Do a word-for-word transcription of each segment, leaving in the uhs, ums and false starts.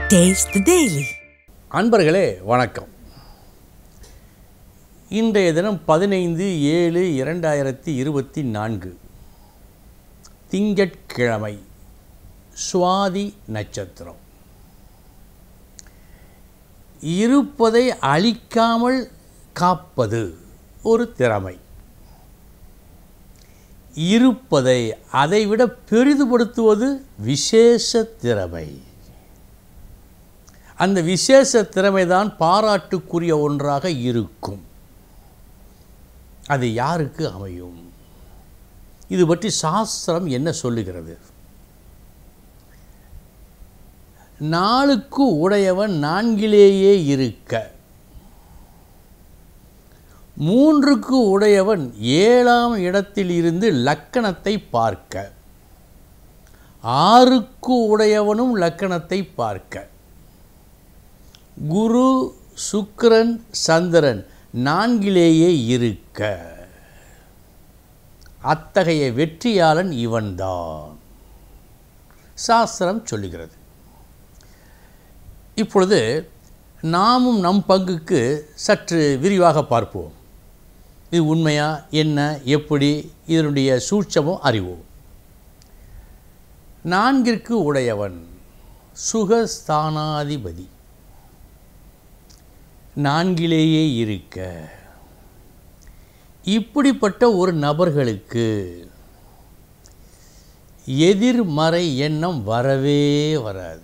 Taste the Daily. அன்பர்களே வணக்கம். இன்றைய தினம் பதினைந்து ஏழு இரண்டாயிரத்தி இருபத்தி நான்கு திங்கட்கிழமை, சுவாதி நட்சத்திரம். இருப்பதை அழிக்காமல் காப்பது ஒரு திறமை. இருப்பதை அதைவிட பெரிதுபடுத்துவது விசேஷ திறமை. அந்த விசேஷ திறமைதான் பாராட்டுக்குரிய ஒன்றாக இருக்கும். அது யாருக்கு அமையும்? இது பற்றி சாஸ்திரம் என்ன சொல்லுகிறது? நாளுக்கு உடையவன் நான்கிலேயே இருக்க, மூன்றுக்கு உடையவன் ஏழாம் இடத்தில் இருந்து லக்கணத்தை பார்க்க, ஆறுக்கு உடையவனும் லக்கணத்தை பார்க்க, குரு சுக்கிரன் சந்திரன் நான்கிலேயே இருக்க, அத்தகைய வெற்றியாளன் இவன்தான் சாஸ்திரம் சொல்லுகிறது. இப்பொழுது நாமும் நம் பங்குக்கு சற்று விரிவாக பார்ப்போம். இது உண்மையா என்ன, எப்படி, இதனுடைய சூட்சமும் அறிவோம். நான்கிற்கு உடையவன் சுகஸ்தானாதிபதி நான்கிலேயே இருக்க, இப்படிப்பட்ட ஒரு நபர்களுக்கு எதிர்மறை எண்ணம் வரவே வராது.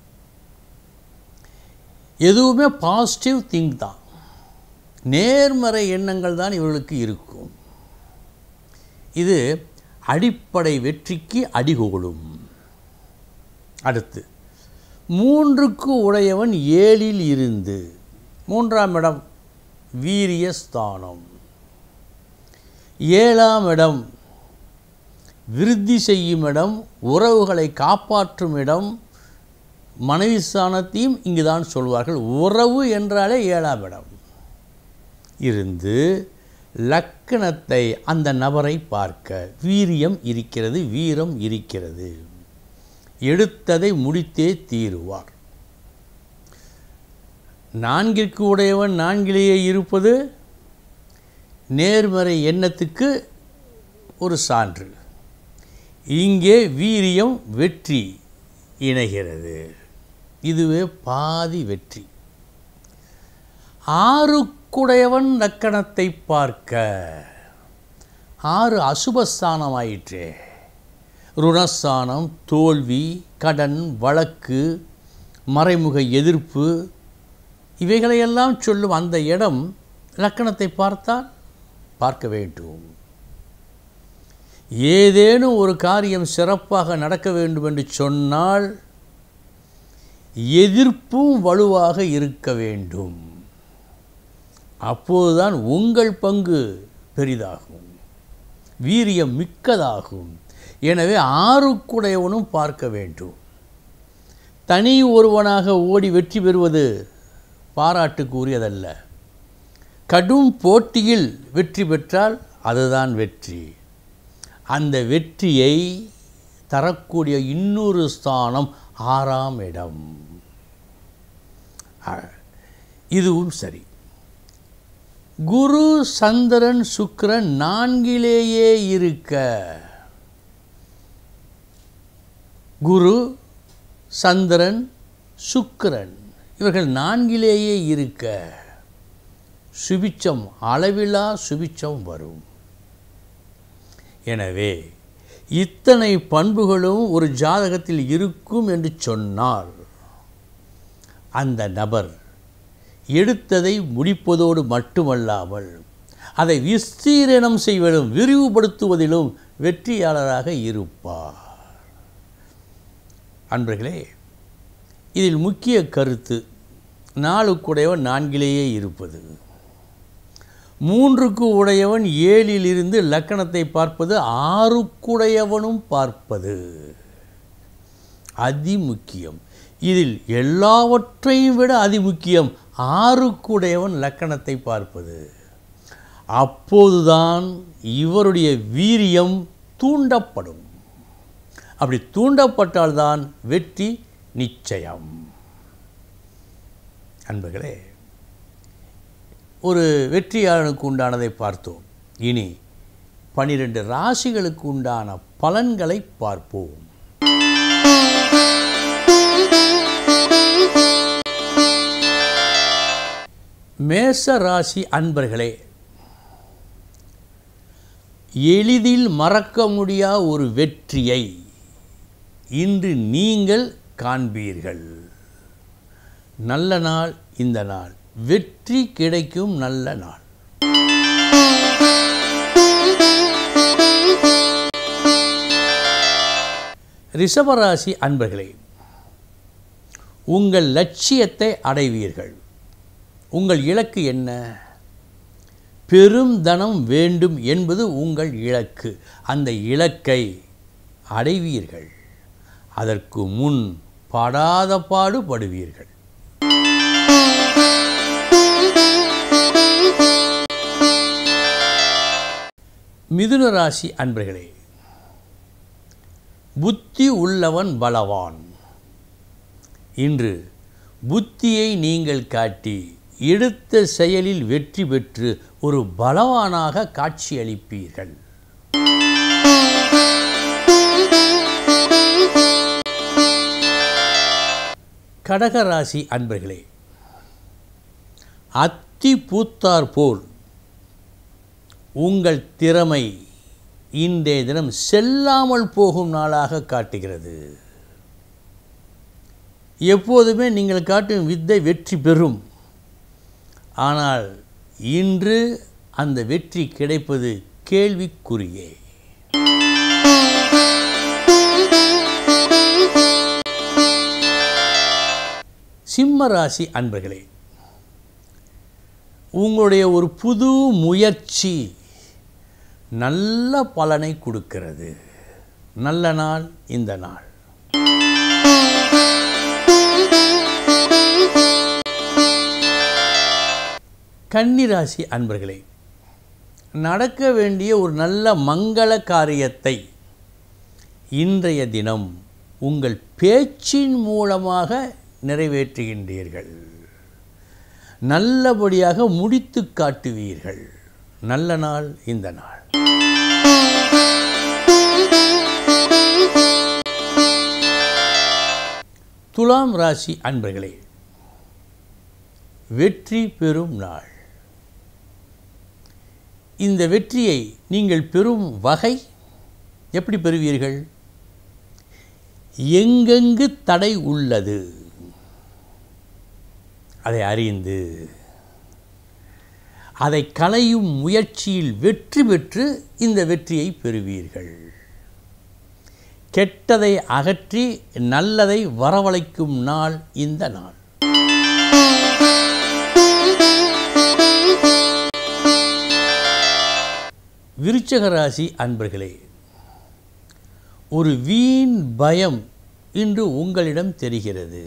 எதுவுமே பாசிட்டிவ் திங்க் தான். நேர்மறை எண்ணங்கள் தான் இவர்களுக்கு இருக்கும். இது அடிப்படை வெற்றிக்கு அடிகோலும். அடுத்து, மூன்றுக்கு உடையவன் ஏழில் இருந்து, மூன்றாம் இடம் வீரியஸ்தானம், ஏழாம் இடம் விருத்தி செய்யும் இடம், உறவுகளை காப்பாற்றும் இடம், மனைவி ஸ்தானத்தையும் இங்குதான் சொல்வார்கள். உறவு என்றாலே ஏழாம் இடம் இருந்து லக்கணத்தை அந்த நபரை பார்க்க வீரியம் இருக்கிறது, வீரம் இருக்கிறது, எடுத்ததை முடித்தே தீருவார். நான்கிற்கு உடையவன் நான்கிலேயே இருப்பது நேர்மறை எண்ணத்துக்கு ஒரு சான்று. இங்கே வீரியம் வெற்றி இணைகிறது. இதுவே பாதி வெற்றி. ஆறுக்குடையவன் லக்கணத்தை பார்க்க, ஆறு அசுபஸ்தானம் ஆயிற்றே. ருணஸ்தானம், தோல்வி, கடன், வழக்கு, மறைமுக எதிர்ப்பு, இவைகளையெல்லாம் சொல்லும் அந்த இடம் லக்கணத்தை பார்த்தால் பார்க்க வேண்டும். ஏதேனும் ஒரு காரியம் சிறப்பாக நடக்க வேண்டும் என்று சொன்னால் எதிர்ப்பும் வலுவாக இருக்க வேண்டும். அப்போதுதான் உங்கள் பங்கு பெரிதாகும், வீரியம் மிக்கதாகும். எனவே ஆறுக்குடையவனும் பார்க்க வேண்டும். தனி ஒருவனாக ஓடி வெற்றி பெறுவது பாராட்டுக்குரியதல்ல. கடும் போட்டியில் வெற்றி பெற்றால் அதுதான் வெற்றி. அந்த வெற்றியை தரக்கூடிய இன்னொரு ஸ்தானம் ஆறாம் இடம். இதுவும் சரி. குரு சந்திரன் சுக்கிரன் நான்கிலேயே இருக்க, குரு சந்திரன் சுக்கிரன் இவர்கள் நான்கிலேயே இருக்க சுபிச்சம், அளவிலா சுபிச்சம் வரும். எனவே இத்தனை பண்புகளும் ஒரு ஜாதகத்தில் இருக்கும் என்று சொன்னால் அந்த நபர் எடுத்ததை முடிப்பதோடு மட்டுமல்லாமல் அதை விஸ்தீரணம் செய்வதிலும் விரிவுபடுத்துவதிலும் வெற்றியாளராக இருப்பார். அன்பர்களே, இதில் முக்கிய கருத்து நாலுக்குடையவன் நான்கிலேயே இருப்பது, மூன்றுக்கு உடையவன் ஏழில் இருந்து லக்கணத்தை பார்ப்பது, ஆறுக்குடையவனும் பார்ப்பது அதிமுக்கியம். இதில் எல்லாவற்றையும் விட அதிமுக்கியம் ஆறுக்குடையவன் லக்கணத்தை பார்ப்பது. அப்போதுதான் இவருடைய வீரியம் தூண்டப்படும். அப்படி தூண்டப்பட்டால்தான் வெற்றி நிச்சயம். அன்பர்களே, ஒரு வெற்றியாளனுக்கு உண்டானதை பார்த்தோம். இனி பனிரெண்டு ராசிகளுக்கு உண்டான பலன்களை பார்ப்போம். மேச ராசி அன்பர்களே, எளிதில் மறக்க முடியாத ஒரு வெற்றியை இன்று நீங்கள் காண்பீர்கள். நல்ல நாள் இந்த நாள், வெற்றி கிடைக்கும் நல்ல நாள். ரிஷபராசி அன்பர்களே, உங்கள் லட்சியத்தை அடைவீர்கள். உங்கள் இலக்கு என்ன? பெரும் தனம் வேண்டும் என்பது உங்கள் இலக்கு. அந்த இலக்கை அடைவீர்கள். அதற்கு முன் படாத பாடுபடுவீர்கள். மிதுன ராசி அன்பர்களே, புத்தி உள்ளவன் பலவான். இன்று புத்தியை நீங்கள் காட்டி எடுத்த செயலில் வெற்றி பெற்று ஒரு பலவானாக காட்சியளிப்பீர்கள். கடகராசி அன்பர்களே, அத்தி பூத்தார் போல் உங்கள் திறமை இன்றைய தினம் செல்லாமல் போகும் நாளாக காட்டுகிறது. எப்போதுமே நீங்கள் காட்டும் வித்தை வெற்றி பெறும். ஆனால் இன்று அந்த வெற்றி கிடைப்பது கேள்விக்குறியே. சிம்ம ராசி அன்பர்களே, உங்களுடைய ஒரு புது முயற்சி நல்ல பலனை கொடுக்கிறது. நல்ல நாள் இந்த நாள். கன்னிராசி அன்பர்களே, நடக்க வேண்டிய ஒரு நல்ல மங்கள காரியத்தை இன்றைய தினம் உங்கள் பேச்சின் மூலமாக நிறைவேற்றுகின்றீர்கள். நல்லபடியாக முடித்து காட்டுவீர்கள். நல்ல நாள் இந்த நாள். துலாம் ராசி அன்பர்களே, வெற்றி பெறும் நாள். இந்த வெற்றியை நீங்கள் பெறும் வகை எப்படி பெறுவீர்கள்? எங்கெங்கு தடை உள்ளது அதை அறிந்து அதை களையும் முயற்சியில் வெற்றி பெற்று இந்த வெற்றியை பெறுவீர்கள். கெட்டதை அகற்றி நல்லதை வரவழைக்கும் நாள் இந்த நாள். விருச்சிக ராசி அன்பர்களே, ஒரு வீண் பயம் இன்று உங்களிடம் தெரிகிறது.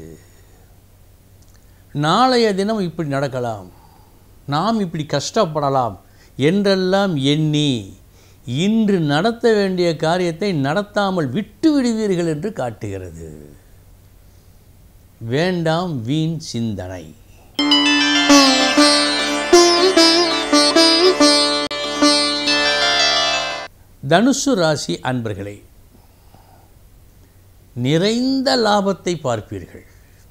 நாளைய தினம் இப்படி நடக்கலாம், நாம் இப்படி கஷ்டப்படலாம் என்றெல்லாம் எண்ணி இன்று நடத்த வேண்டிய காரியத்தை நடத்தாமல் விட்டு விடுவீர்கள் என்று காட்டுகிறது. வேண்டாம் வீண் சிந்தனை. தனுசு ராசி அன்பர்களே, நிறைந்த லாபத்தை பார்ப்பீர்கள்.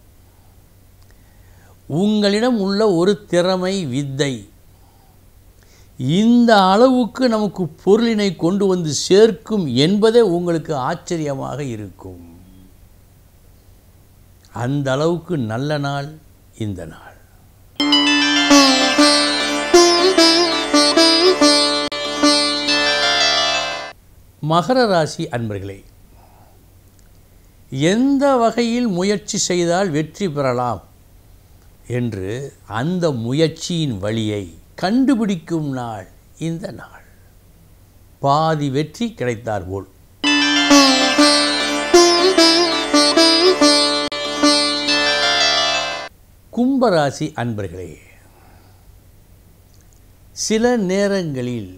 உங்களிடம் உள்ள ஒரு திறமை வித்தை இந்த அளவுக்கு நமக்கு பொருளினை கொண்டு வந்து சேர்க்கும் என்பதே உங்களுக்கு ஆச்சரியமாக இருக்கும். அந்த அளவுக்கு நல்ல நாள் இந்த நாள். மகர ராசி அன்பர்களே, எந்த வகையில் முயற்சி செய்தால் வெற்றி பெறலாம் என்று அந்த முயற்சியின் வழியை கண்டுபிடிக்கும் நாள் இந்த நாள். பாதி வெற்றி கிடைத்தார் போல். கும்பராசி அன்பர்களே, சில நேரங்களில்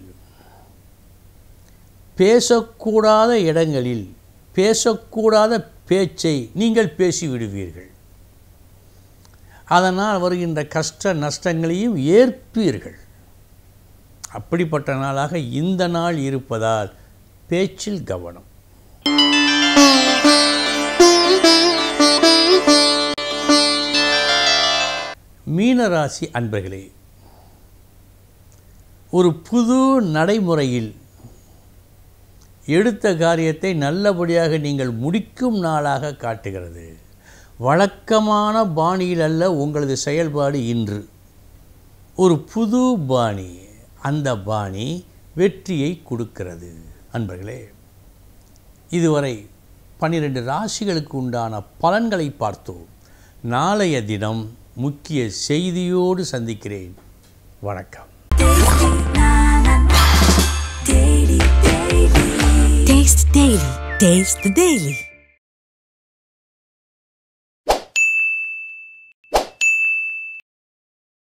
பேசக்கூடாத இடங்களில் பேசக்கூடாத பேச்சை நீங்கள் பேசிவிடுவீர்கள். அதனால் வருகின்ற கஷ்ட நஷ்டங்களையும் ஏற்பீர்கள். அப்படிப்பட்ட நாளாக இந்த நாள் இருப்பதால் பேச்சில் கவனம். மீனராசி அன்பர்களே, ஒரு புது நடைமுறையில் எடுத்த காரியத்தை நல்லபடியாக நீங்கள் முடிக்கும் நாளாக காட்டுகிறது. வழக்கமான பாணியில் அல்ல உங்களது செயல்பாடு இன்று. ஒரு புது பாணி, அந்த பாணி வெற்றியை கொடுக்கிறது. அன்பர்களே, இதுவரை பன்னிரண்டு ராசிகளுக்கு உண்டான பலன்களை பார்த்தோம். நாளைய தினம் முக்கிய செய்தியோடு சந்திக்கிறேன். வணக்கம். Taste Daily. Taste the Daily.